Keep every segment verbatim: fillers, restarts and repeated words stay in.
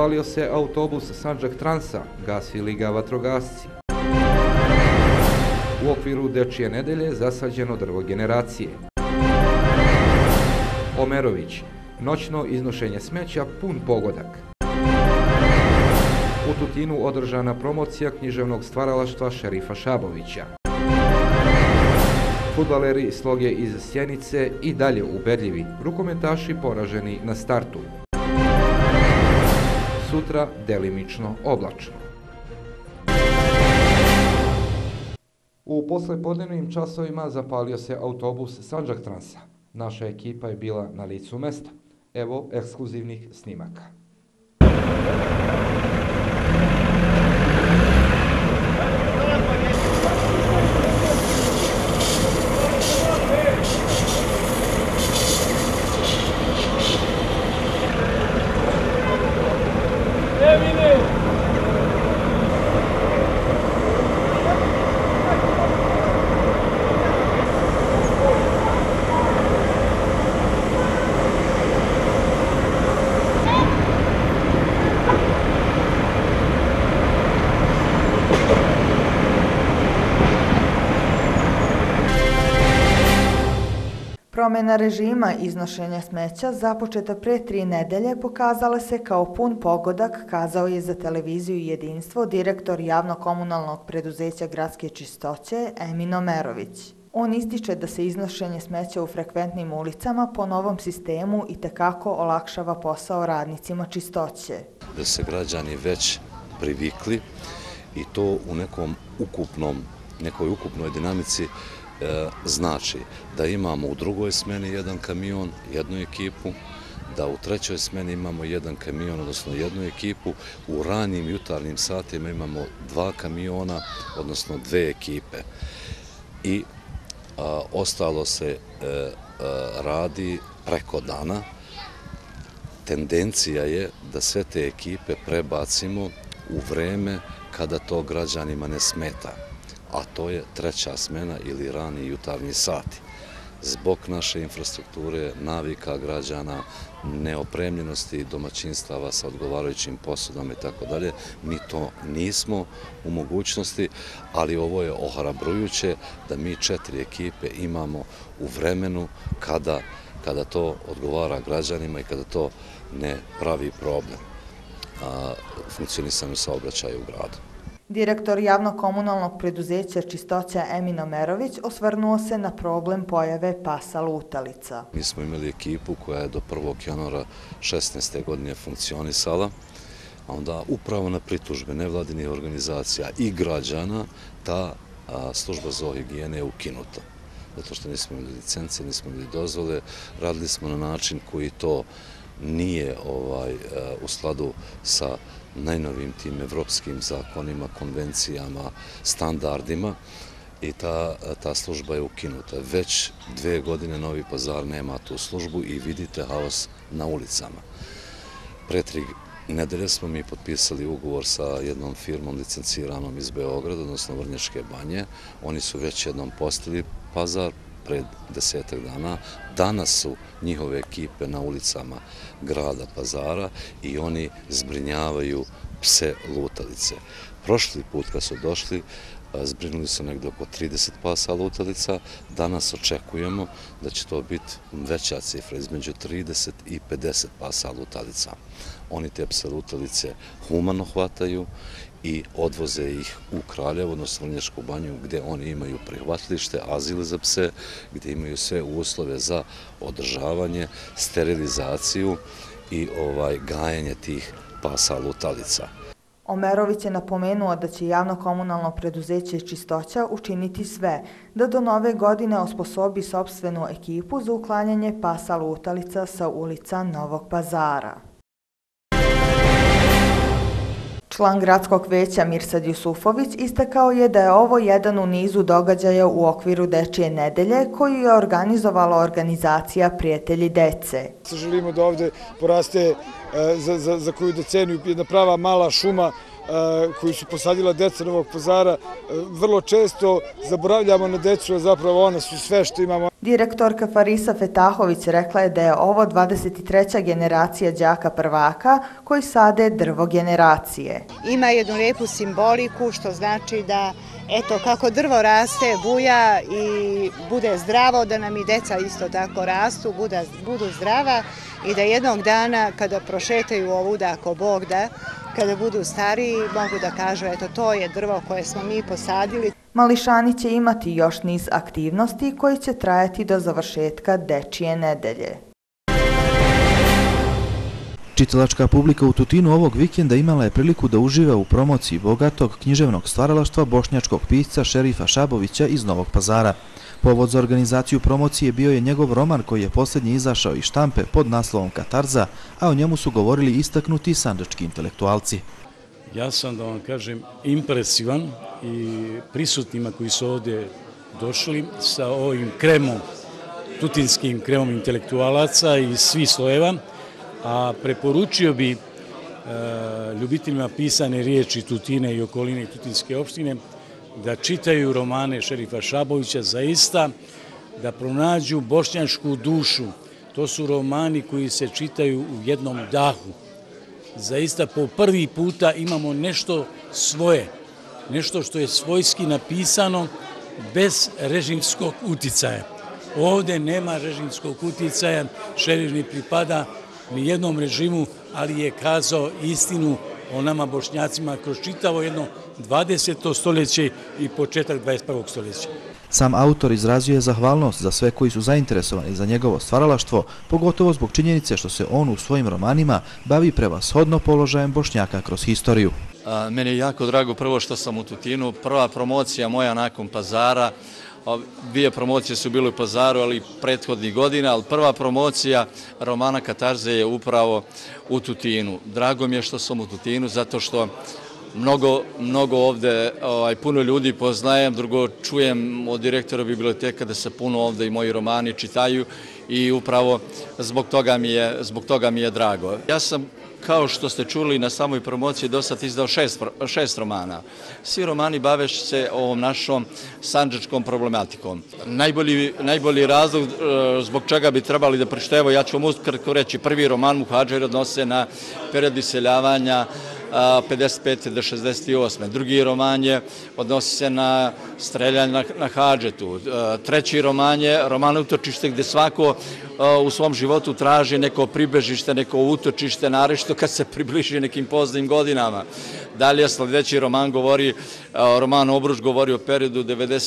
Zapalio se autobus Sandžak Transa, gasili ga vatrogasci. U okviru Dečije nedelje zasađeno drvo generacije. Omerović, noćno iznošenje smeća pun pogodak. U Tutinu održana promocija književnog stvaralaštva Šerifa Šabovića. Fudbaleri Sloge iz Sjenice i dalje ubedljivi, rukometaši poraženi na startu. Sutra delimično oblačno. U poslepodnevnim časovima zapalio se autobus Sandžak Transa. Naša ekipa je bila na licu mesta. Evo ekskluzivnih snimaka. Promjena režima iznošenja smeća započeta pre tri nedelje pokazala se kao pun pogodak, kazao je za televiziju Jedinstvo direktor javno-komunalnog preduzeća Gradske čistoće Emin Omerović. On ističe da se iznošenje smeća u frekventnim ulicama po novom sistemu itekako olakšava posao radnicima čistoće. Da se građani već privikli i to u nekom ukupnom, nekoj ukupnoj dinamici znači da imamo u drugoj smeni jedan kamion, jednu ekipu, da u trećoj smeni imamo jedan kamion, odnosno jednu ekipu, u ranim jutarnjim satima imamo dva kamiona, odnosno dve ekipe. I a, ostalo se e, a, radi preko dana. Tendencija je da sve te ekipe prebacimo u vreme kada to građanima ne smeta, a to je treća smena ili rani jutarnji sati. Zbog naše infrastrukture, navika građana, neopremljenosti domaćinstava sa odgovarajućim posudama i tako dalje, mi to nismo u mogućnosti, ali ovo je ohrabrujuće da mi četiri ekipe imamo u vremenu kada, kada to odgovara građanima i kada to ne pravi problem funkcionisanju saobraćaja u gradu. Direktor javno-komunalnog preduzeća Čistoća Emin Omerović osvrnuo se na problem pojave pasa lutalica. Mi smo imali ekipu koja je do prvog januara šesnaeste godine funkcionisala, a onda upravo na pritužbe nevladinih organizacija i građana ta služba zoohigijene je ukinuta. Zato što nismo imali licence, nismo imali dozvole, radili smo na način koji to nije ovaj, u skladu sa najnovim tim evropskim zakonima, konvencijama, standardima i ta, ta služba je ukinuta. Već dve godine Novi Pazar nema tu službu i vidite haos na ulicama. Pre tri nedelje smo mi potpisali ugovor sa jednom firmom licenciranom iz Beograda, odnosno Vrnjačke banje. Oni su već jednom postali Pazar pred desetak dana. Danas su njihove ekipe na ulicama grada Pazara i oni zbrinjavaju pse lutalice. Prošli put kad su došli, zbrinuli su negdje oko trideset pasa lutalica. Danas očekujemo da će to biti veća cifra, između trideset i pedeset pasa lutalica. Oni te pse lutalice humano hvataju i odvoze ih u Kraljevo, odnosno Vrnjačku banju, gde oni imaju prihvatilište, azil za pse, gde imaju sve uslove za održavanje, sterilizaciju i ovaj gajenje tih pasa lutalica. Omerović je napomenuo da će javno-komunalno preduzeće Čistoća učiniti sve da do nove godine osposobi sopstvenu ekipu za uklanjanje pasa lutalica sa ulica Novog Pazara. Član gradskog veća Mirsad Jusufović istakao je da je ovo jedan u nizu događaja u okviru Dečije nedelje koju je organizovala organizacija Prijatelji dece. Želimo da ovde poraste za, za, za koju deceniju, jedna prava mala šuma koju su posadila deca Novog Pazara. Vrlo često zaboravljamo na decu, a zapravo ona su sve što imamo. Direktorka Farisa Fetahović rekla je da je ovo dvadeset treća generacija đaka prvaka koji sade drvo generacije. Ima jednu lijepu simboliku što znači da eto kako drvo raste, buja i bude zdravo, da nam i deca isto tako rastu, buda, budu zdrava i da jednog dana kada prošetaju ovuda ako Bog da, kada budu stariji mogu da kažu eto to je drvo koje smo mi posadili. Mališani će imati još niz aktivnosti koji će trajati do završetka Dečije nedelje. Čitalačka publika u Tutinu ovog vikenda imala je priliku da uživa u promociji bogatog književnog stvaralaštva bošnjačkog pisca Šerifa Šabovića iz Novog Pazara. Povod za organizaciju promocije bio je njegov roman koji je posljednji izašao iz štampe pod naslovom Katarza, a o njemu su govorili istaknuti sandžački intelektualci. Ja sam, da vam kažem, impresivan i prisutnima koji su ovdje došli sa ovim kremom, tutinskim kremom intelektualaca iz svih slojeva, a preporučio bi e, ljubiteljima pisane riječi Tutine i okoline i Tutinske opštine da čitaju romane Šerifa Šabovića, zaista da pronađu bošnjačku dušu. To su romani koji se čitaju u jednom dahu. Zaista po prvi puta imamo nešto svoje, nešto što je svojski napisano bez režimskog uticaja. Ovdje nema režimskog uticaja, Šerif ne pripada ni jednom režimu, ali je kazao istinu o nama bošnjacima kroz čitavo jedno dvadeseto stoljeće i početak dvadeset prvog stoljeća. Sam autor izrazio je zahvalnost za sve koji su zainteresovani za njegovo stvaralaštvo, pogotovo zbog činjenice što se on u svojim romanima bavi prevashodno položajem Bošnjaka kroz historiju. Meni je jako drago prvo što sam u Tutinu, prva promocija moja nakon Pazara. Dvije promocije su bile u Pazaru, ali prethodnih godina, ali prva promocija romana Katarze je upravo u Tutinu. Drago mi je što sam u Tutinu, zato što mnogo, mnogo ovde, ovaj, puno ljudi poznajem, drugo čujem od direktora biblioteka da se puno ovde i moji romani čitaju i upravo zbog toga mi je, zbog toga mi je drago. Ja sam, kao što ste čuli na samoj promociji, do sad izdao šest, šest romana. Svi romani bave se ovom našom sandžačkom problematikom. Najbolji, najbolji razlog zbog čega bi trebali da pročitaju, evo ja ću vam ukratko reći, prvi roman Muhadžir odnose na period iseljavanja pedeset pete do šezdeset osme. Drugi roman je odnosi se na streljanje na, na Hadžetu. Treći roman je roman Utočište, gdje svako u svom životu traži neko pribežište, neko utočište, naročito kad se približi nekim poznim godinama. Dalje, sljedeći roman govori, roman Obruč govori o periodu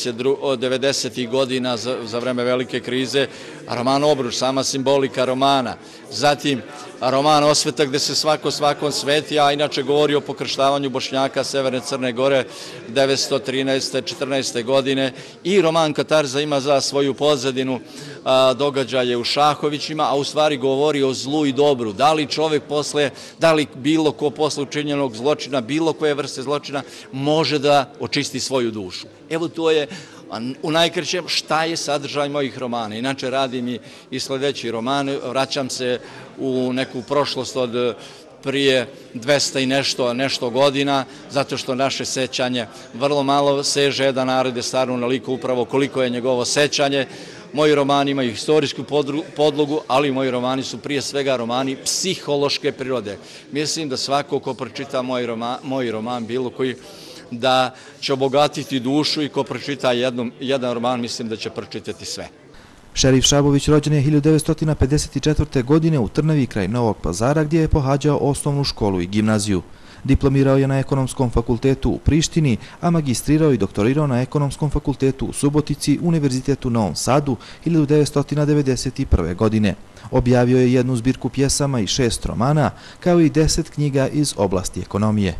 devedesetih godina za, za vreme velike krize, a roman Obruč, sama simbolika romana. Zatim, roman Osveta gdje se svako svakom sveti, a inače govori o pokrštavanju Bošnjaka Severne Crne Gore devetsto trinaeste četrnaeste godine, i roman Katarza ima za svoju pozadinu događaje u Šahovićima, a u stvari govori o zlu i dobru. Da li čovjek posle, da li bilo ko posle učinjenog zločina, bilo koje vrste zločina, može da očisti svoju dušu. Evo to je u najkraćem šta je sadržaj mojih romana. Inače radim i, i sljedeći roman, vraćam se u neku prošlost od prije dvesta i nešto, nešto godina, zato što naše sećanje vrlo malo seže da narode stvarno naliko upravo koliko je njegovo sećanje. Moji romani imaju historijsku podlogu, ali moji romani su prije svega romani psihološke prirode. Mislim da svako ko pročita moj roman, moj roman bilo koji, da će obogatiti dušu, i ko pročita jednom, jedan roman, mislim da će pročitati sve. Šerif Šabović rođen je hiljadu devetsto pedeset četvrte. godine u Trnavi kraj Novog Pazara, gdje je pohađao osnovnu školu i gimnaziju. Diplomirao je na Ekonomskom fakultetu u Prištini, a magistrirao i doktorirao na Ekonomskom fakultetu u Subotici, Univerzitetu u Novom Sadu hiljadu devetsto devedeset prve. godine. Objavio je jednu zbirku pjesama i šest romana, kao i deset knjiga iz oblasti ekonomije.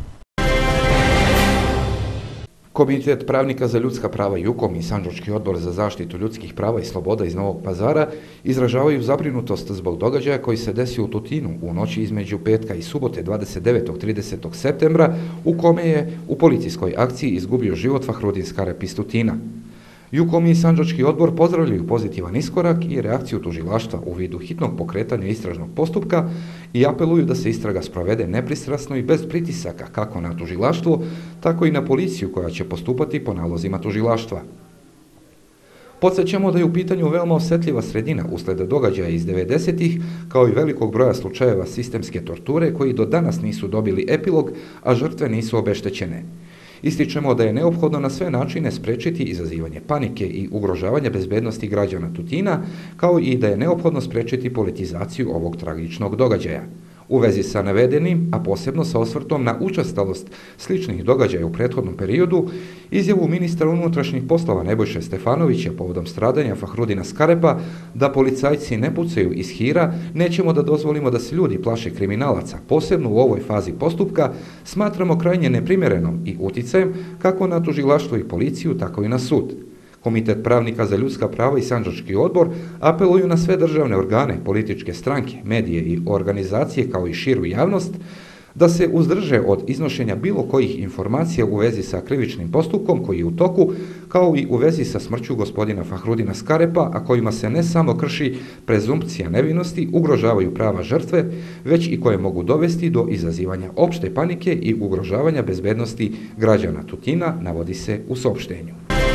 Komitet pravnika za ljudska prava Jukom i Sandžački odbor za zaštitu ljudskih prava i sloboda iz Novog Pazara izražavaju zabrinutost zbog događaja koji se desio u Tutinu u noći između petka i subote dvadeset devetog i tridesetog septembra, u kome je u policijskoj akciji izgubio život Fahrudin Skarep iz Tutina. Jukom i Sandžački odbor pozdravljaju pozitivan iskorak i reakciju tužilaštva u vidu hitnog pokretanja istražnog postupka i apeluju da se istraga sprovede nepristrasno i bez pritisaka kako na tužilaštvo, tako i na policiju koja će postupati po nalozima tužilaštva. Podsjećamo da je u pitanju veoma osjetljiva sredina usled događaja iz devedesetih, kao i velikog broja slučajeva sistemske torture koji do danas nisu dobili epilog, a žrtve nisu obeštećene. Ističemo da je neophodno na sve načine sprečiti izazivanje panike i ugrožavanje bezbednosti građana Tutina, kao i da je neophodno sprečiti politizaciju ovog tragičnog događaja. U vezi sa navedenim, a posebno sa osvrtom na učestalost sličnih događaja u prethodnom periodu, izjavu ministra unutrašnjih poslova Nebojše Stefanovića povodom stradanja Fahrudina Skarepa da policajci ne pucaju iz hira, nećemo da dozvolimo da se ljudi plaše kriminalaca, posebno u ovoj fazi postupka, smatramo krajnje neprimjerenom i uticajem kako na tužilaštvo i policiju, tako i na sud. Komitet pravnika za ljudska prava i Sandžački odbor apeluju na sve državne organe, političke stranke, medije i organizacije kao i širu javnost da se uzdrže od iznošenja bilo kojih informacija u vezi sa krivičnim postupkom koji je u toku, kao i u vezi sa smrću gospodina Fahrudina Skarepa, a kojima se ne samo krši prezumpcija nevinosti, ugrožavaju prava žrtve, već i koje mogu dovesti do izazivanja opšte panike i ugrožavanja bezbednosti građana Tutina, navodi se u saopštenju.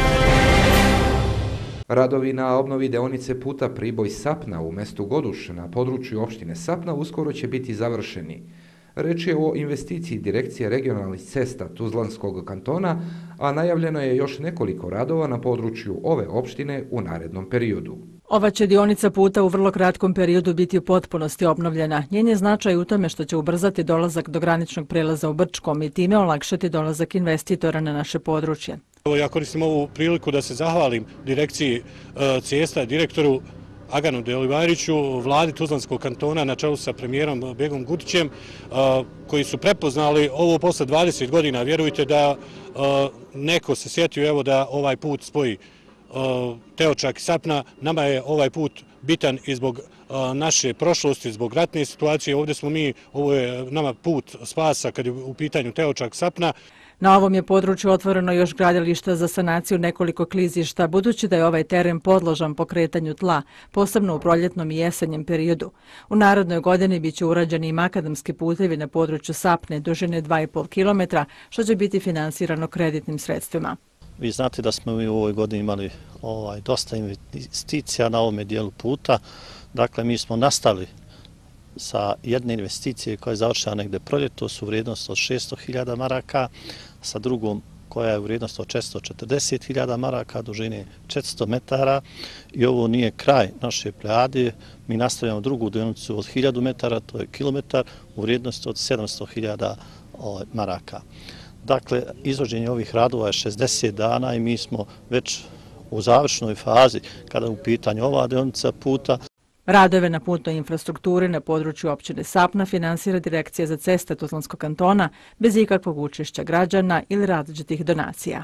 Radovi na obnovi deonice puta Priboj-Sapna u mestu Goduš na području opštine Sapna uskoro će biti završeni. Reč je o investiciji Direkcije regionalnih cesta Tuzlanskog kantona, a najavljeno je još nekoliko radova na području ove opštine u narednom periodu. Ova će dionica puta u vrlo kratkom periodu biti u potpunosti obnovljena. Njen je značaj u tome što će ubrzati dolazak do graničnog prelaza u Brčkom i time olakšati dolazak investitora na naše područje. Ja koristim ovu priliku da se zahvalim Direkciji cesta, direktoru Aganu Delivariću, vladi Tuzlanskog kantona na čelu sa premijerom Begom Gutićem, koji su prepoznali ovo posle dvadeset godina. Vjerujte da neko se sjetio evo da ovaj put spoji Teočak i Sapna. Nama je ovaj put bitan i zbog naše prošlosti, zbog ratne situacije. Ovdje smo mi, ovo je nama put spasa kad je u pitanju Teočak i Sapna. Na ovom je području otvoreno još gradilišta za sanaciju nekoliko klizišta, budući da je ovaj teren podložan pokretanju tla, posebno u proljetnom i jesenjem periodu. U narodnoj godini biće urađeni i makadamski putevi na području Sapne dužine dva i po kilometra, što će biti finansirano kreditnim sredstvima. Vi znate da smo mi u ovoj godini imali ovaj, dosta investicija na ovome dijelu puta. Dakle, mi smo nastali sa jedne investicije koja je završena negde proljetos u vrijednosti od šesto hiljada maraka, sa drugom koja je u vrijednosti od četiristo četrdeset hiljada maraka, dužine četiristo metara, i ovo nije kraj naše plejade. Mi nastavljamo drugu dionicu od hiljadu metara, to je kilometar, u vrijednosti od sedamsto hiljada maraka. Dakle, izvođenje ovih radova je šezdeset dana i mi smo već u završnoj fazi kada je u pitanju ova dionica puta. Radove na putnoj infrastrukturi na području općine Sapna finansira Direkcija za ceste Tuzlanskog kantona bez ikakvog učešća građana ili različitih donacija.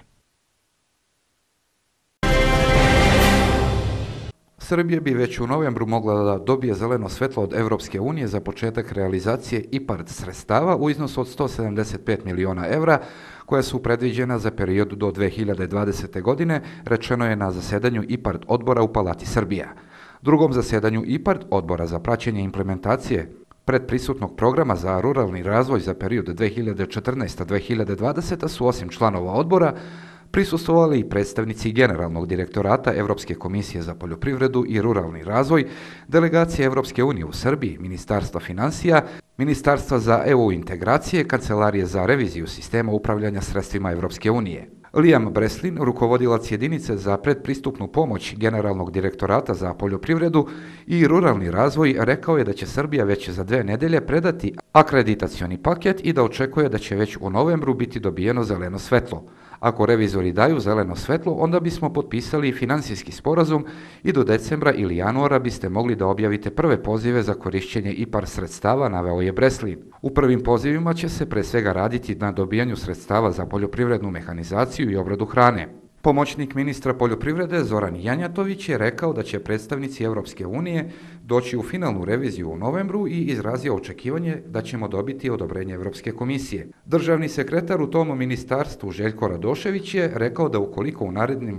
Srbija bi već u novembru mogla da dobije zeleno svetlo od Evropske unije za početak realizacije IPARD sredstava u iznosu od sto sedamdeset pet miliona evra, koja su predviđena za period do dve hiljade dvadesete. godine, rečeno je na zasedanju IPARD odbora u Palati Srbija. Drugom zasedanju IPARD odbora za praćenje implementacije predprisutnog programa za ruralni razvoj za period dve hiljade četrnaeste do dve hiljade dvadesete. su osim članova odbora prisustvovali i predstavnici Generalnog direktorata Evropske komisije za poljoprivredu i ruralni razvoj, delegacije Evropske unije u Srbiji, Ministarstva finansija, Ministarstva za E U integracije, Kancelarije za reviziju sistema upravljanja sredstvima Evropske unije. Liam Breslin, rukovodilac jedinice za predpristupnu pomoć Generalnog direktorata za poljoprivredu i ruralni razvoj, rekao je da će Srbija već za dve nedelje predati akreditacioni paket i da očekuje da će već u novembru biti dobijeno zeleno svetlo. Ako revizori daju zeleno svetlo, onda bismo potpisali finansijski sporazum i do decembra ili januara biste mogli da objavite prve pozive za korišćenje IPARD sredstava, naveo je Breslin. U prvim pozivima će se pre svega raditi na dobijanju sredstava za poljoprivrednu mehanizaciju i obradu hrane. Pomoćnik ministra poljoprivrede Zoran Janjatović je rekao da će predstavnici Evropske unije doći u finalnu reviziju u novembru i izrazio očekivanje da ćemo dobiti odobrenje Evropske komisije. Državni sekretar u tom ministarstvu Željko Radošević je rekao da ukoliko u narednim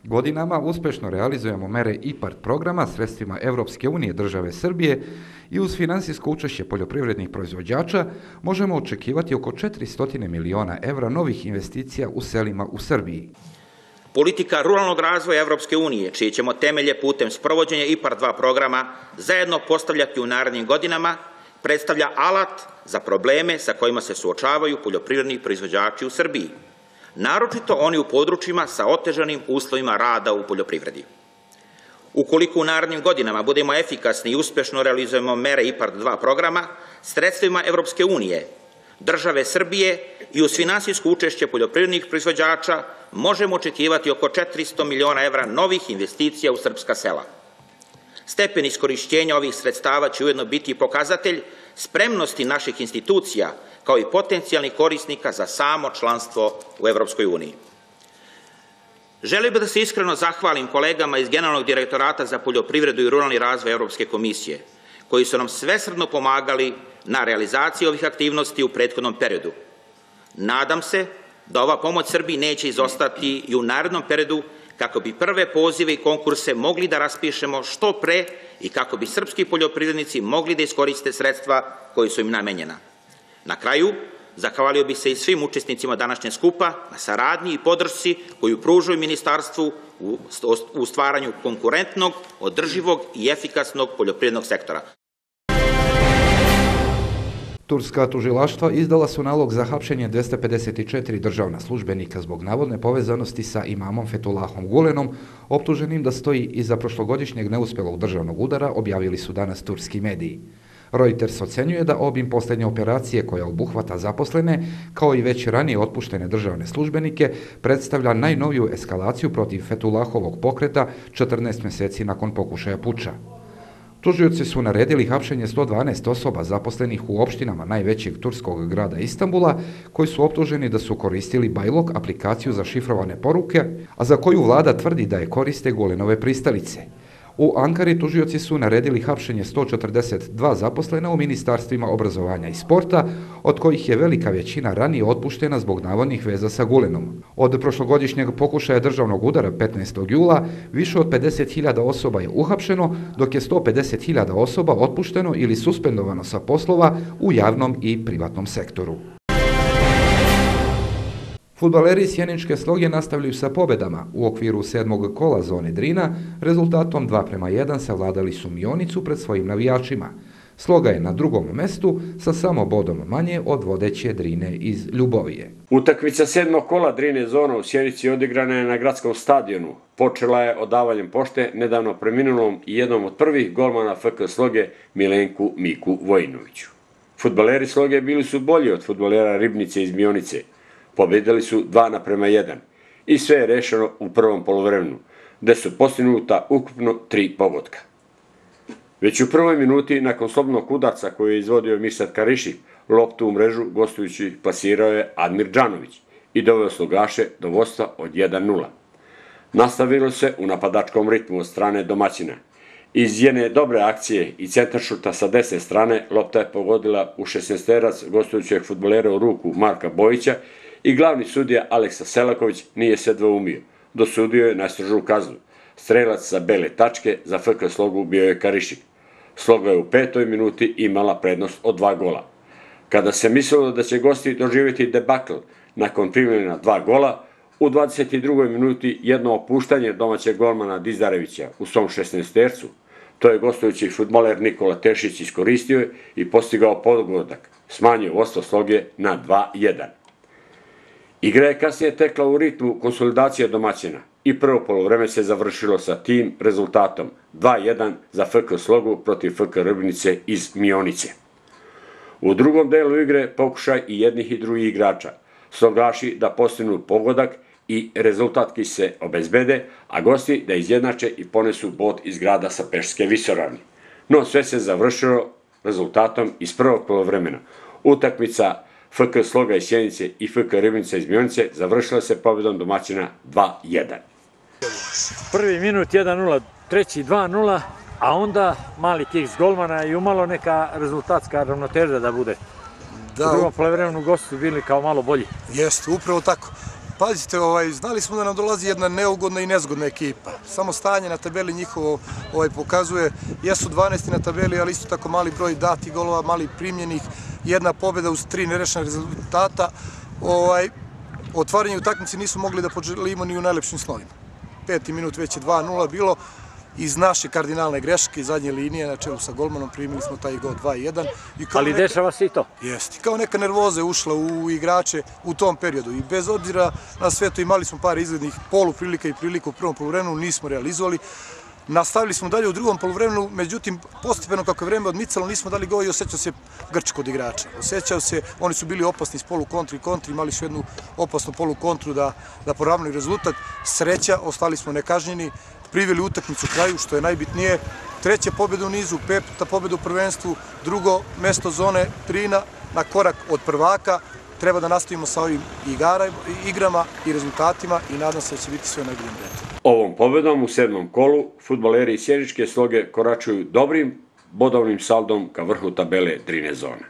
Godinama uspešno realizujemo mere IPARD programa sredstvima Evropske unije države Srbije i uz finansijsko učešće poljoprivrednih proizvođača možemo očekivati oko četiristo miliona evra novih investicija u selima u Srbiji. Politika ruralnog razvoja Evropske unije, čije ćemo temelje putem sprovođenja IPARD dva programa zajedno postavljati u narednim godinama, predstavlja alat za probleme sa kojima se suočavaju poljoprivredni proizvođači u Srbiji, naročito oni u područjima sa otežanim uslovima rada u poljoprivredi. Ukoliko u narednim godinama budemo efikasni i uspešno realizujemo mere IPARD dva programa, sredstvima Evropske unije, države Srbije i uz finansijsko učešće poljoprivrednih proizvođača možemo očekivati oko četiristo miliona evra novih investicija u srpska sela. Stepen iskorišćenja ovih sredstava će ujedno biti pokazatelj spremnosti naših institucija kao i potencijalnih korisnika za samo članstvo u Evropskoj uniji. Želio bih da se iskreno zahvalim kolegama iz Generalnog direktorata za poljoprivredu i ruralni razvoj Evropske komisije, koji su nam svesrdno pomagali na realizaciji ovih aktivnosti u prethodnom periodu. Nadam se da ova pomoć Srbiji neće izostati i u narednom periodu kako bi prve pozive i konkurse mogli da raspišemo što pre i kako bi srpski poljoprivrednici mogli da iskoriste sredstva koji su im namenjena. Na kraju, zahvalio bih se i svim učesnicima današnjeg skupa na saradnji i podršci koju pružaju ministarstvu u stvaranju konkurentnog, održivog i efikasnog poljoprivrednog sektora. Turska tužilaštva izdala su nalog za hapšenje dvesta pedeset četiri državna službenika zbog navodne povezanosti sa imamom Fetulahom Gulenom, optuženim da stoji iza prošlogodišnjeg neuspelog državnog udara, objavili su danas turski mediji. Reuters ocenjuje da obim posljednje operacije koja obuhvata zaposlene, kao i već ranije otpuštene državne službenike, predstavlja najnoviju eskalaciju protiv Fetulahovog pokreta četrnaest mjeseci nakon pokušaja puča. Tužioci su naredili hapšenje sto dvanaest osoba zaposlenih u opštinama najvećeg turskog grada Istanbula, koji su optuženi da su koristili Bajlog, aplikaciju za šifrovane poruke, a za koju vlada tvrdi da je koriste Gulenove pristalice. U Ankari tužioci su naredili hapšenje sto četrdeset dva zaposlena u ministarstvima obrazovanja i sporta, od kojih je velika većina ranije otpuštena zbog navodnih veza sa Gulenom. Od prošlogodišnjeg pokušaja državnog udara petnaestog jula više od pedeset hiljada osoba je uhapšeno, dok je sto pedeset hiljada osoba otpušteno ili suspendovano sa poslova u javnom i privatnom sektoru. Fudbaleri Sjeničke Sloge nastavljaju sa pobedama. U okviru sedmog kola zone Drina rezultatom dva prema jedan savladali su Mionicu pred svojim navijačima. Sloga je na drugom mestu sa samo bodom manje od vodeće Drine iz Ljubovije. Utakmica sedmog kola Drine zona u Sjenici odigrana je na gradskom stadionu. Počela je odavanjem pošte nedavno preminulom i jednom od prvih golmana F K Sloge Milenku Miku Vojinoviću. Fudbaleri Sloge bili su bolji od fudbalera Ribnice iz Mionice. Pobedili su dva naprema jedan i sve je rešeno u prvom polovremenu, gde su postignuta ukupno tri pogotka. Već u prvoj minuti, nakon slobodnog udarca koju je izvodio Mirsad Karišik, loptu u mrežu gostujući plasirao je Admir Džanović i doveo Slogaše do vodstva od jedan nula. Nastavilo se u napadačkom ritmu od strane domaćina. Iz jedne dobre akcije i centaršuta sa desne strane lopta je pogodila u šesnaesterac gostujućeg fudbalera u ruku Marka Bojića i glavni sudija Aleksa Selaković nije se dvoumio. Dosudio je najstrožu kaznu. Strelac sa bele tačke za F K Slogu bio je Karišik. Sloga je u petoj minuti imala prednost od dva gola. Kada se mislilo da će gosti doživjeti debakl nakon primljena dva gola, u dvadeset drugoj minuti jedno opuštanje domaćeg golmana Dizdarevića u svom šesnaestercu, to je gostujući fudbaler Nikola Tešić iskoristio i postigao pogodak, smanjio vodstvo Sloge na dva jedan. Igra je kasnije tekla u ritmu konsolidacije domaćina i prvo polovreme se završilo sa tim rezultatom dva jedan za F K Slogu protiv F K Ribnice iz Mionice. U drugom delu igre pokušaj i jednih i drugih igrača, Slogaši da postignu pogodak i rezultatki se obezbede, a gosti da izjednače i ponesu bod iz grada sa Pešske visoravni. No sve se završilo rezultatom iz prvog polovremena. Utakmica F K Sloga iz Sjenice i F K Ribnica iz Mionice završila se pobedom domaćina dva jedan. Prvi minut jedan nula, treći dva nula, a onda mali kiks golmana i umalo neka rezultatska ravnoteža da bude. U drugom polovremenu gosti su bili kao malo bolji. Jeste, upravo tako. Pazite, ovaj, znali smo da nam dolazi jedna neugodna i nezgodna ekipa. Samo stanje na tabeli njihovo ovaj, pokazuje, jesu dvanaesti na tabeli, ali isto tako mali broj datih golova, mali primljenih, jedna pobjeda uz tri nerešena rezultata. Ovaj, otvaranje utakmice nisu mogli da poželimo ni u najlepšim slovima. Peti minut već je dva nula bilo. Iz naše kardinalne greške, iz zadnje linije, na čelu sa golmanom, primili smo taj gol dva jedan. Ali dešava se i to? Jeste. Kao neka nervoza je ušla u igrače u tom periodu. I bez obzira na sve to imali smo par izglednih poluprilika i prilika u prvom poluvremenu, nismo realizovali. Nastavili smo dalje u drugom poluvremenu, međutim, postepeno kako je vreme odmicalo, nismo dali gol i osjećao se grčko od igrača. Osjećao se, oni su bili opasni s polu kontri i kontri, imali su jednu opasnu polu kontru da, da poravnaju rezultat. Sreća, ostali smo nekažnjeni, priveli utakmicu kraju, što je najbitnije. Treća pobjeda u nizu, peta pobjeda u prvenstvu, drugo mesto zone Trina na korak od prvaka. Treba da nastavimo sa ovim igrama i rezultatima i nadam se da će biti sve najboljem redu. Ovom pobjedom u sedmom kolu fudbaleri iz sjeničke sloge koračuju dobrim bodovnim saldom ka vrhu tabele Drine zone.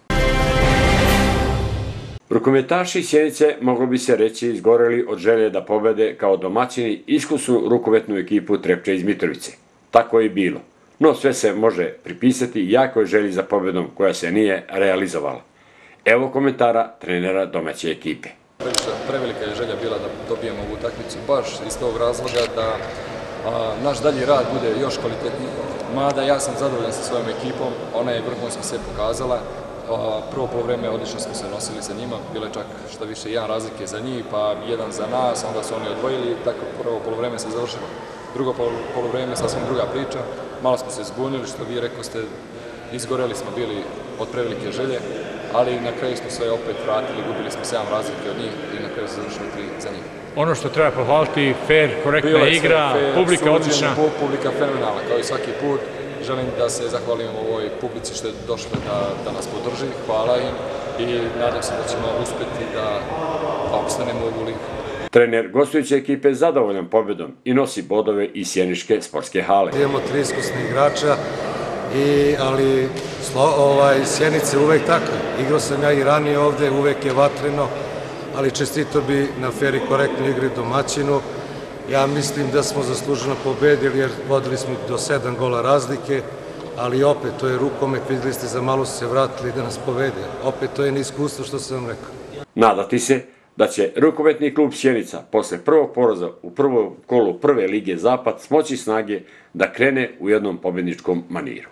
Rukometaši iz Sjenice, moglo bi se reći, izgoreli od želje da pobede kao domaćini iskusnu rukometnu ekipu Trepče iz Mitrovice. Tako je i bilo. No sve se može pripisati jakoj želji za pobedom koja se nije realizovala. Evo komentara trenera domaće ekipe. Prevelika je želja bila da dobijemo ovu utakmicu, baš iz tog razloga da a, naš dalji rad bude još kvalitetniji. Mada ja sam zadovoljan sa svojom ekipom, ona je vrhunski sve pokazala. A, prvo polovreme odlično smo se nosili sa njima, bilo je čak šta više jedan razlike za njih, pa jedan za nas, onda su oni odvojili, tako prvo polovreme se završilo. Drugo polovreme sasvim druga priča, malo smo se zbunili, što vi rekao ste, izgoreli smo bili od prevelike želje, ali na kraju smo se opet vratili, gubili smo sedam razlike od njih i na kraju se završili tri za njih. Ono što treba pohvaliti, fair, korektna igra, publika odlična. Publika fenomenalna, kao i svaki put. Želim da se zahvalim ovoj publici što je došla da nas podrži, hvala im i nadam se da ćemo uspjeti da opstanemo u ovu ligu. Trener gostujuće ekipe je zadovoljan pobjedom i nosi bodove iz sjeničke sportske hale. Imamo tri iskusne igrača, ali Sjenice uvek tako. Igrao sam ja i ranije ovde, uvek je vatreno, ali čestito bi na fer i korektnoj igri domaćinu. Ja mislim da smo zasluženo pobedili jer vodili smo do sedam gola razlike, ali opet to je rukomet, vidjeli ste za malo su se vratili da nas pobede. Opet to je neiskustvo što sam vam rekao. Nadati se da će rukometni klub Sjenica posle prvog poraza u prvom kolu prve lige Zapad smoći snage da krene u jednom pobedničkom maniru.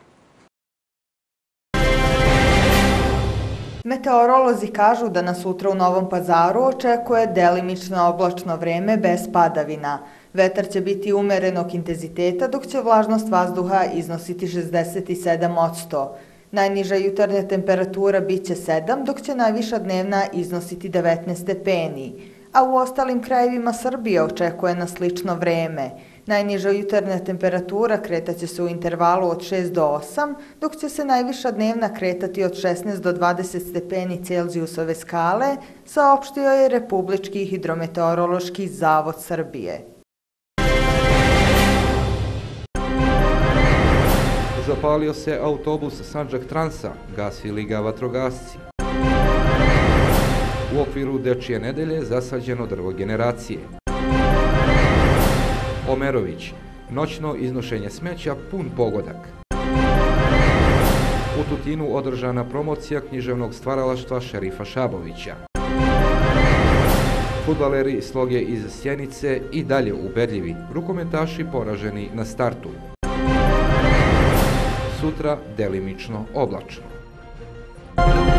Meteorolozi kažu da nas sutra u Novom Pazaru očekuje delimično oblačno vreme bez padavina. Vetar će biti umerenog intenziteta dok će vlažnost vazduha iznositi šezdeset sedam posto. Najniža jutarnja temperatura bit će sedam, dok će najviša dnevna iznositi devetnaest stepeni. A u ostalim krajevima Srbije očekuje nas slično vreme. Najniža jutarnja temperatura kretaće se u intervalu od šest do osam, dok će se najviša dnevna kretati od šesnaest do dvadeset stepeni Celzijusove skale, saopštio je Republički hidrometeorološki zavod Srbije. Zapalio se autobus Sandžak Transa, gasili ga vatrogasci. U okviru Dečije nedelje zasađeno drvo generacije. Omerović, noćno iznošenje smeća, pun pogodak. U Tutinu održana promocija književnog stvaralaštva Šerifa Šabovića. Fudbaleri sloge iz Sjenice i dalje ubedljivi, rukometaši poraženi na startu. Sutra delimično oblačno.